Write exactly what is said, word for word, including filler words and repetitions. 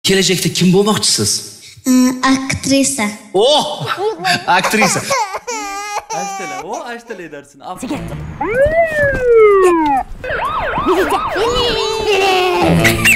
Kelajakda kim bo'lmoqchisiz? Aktrisa. Oh! Aktrisa. Ashtala, o ashtala edersin. Aferin.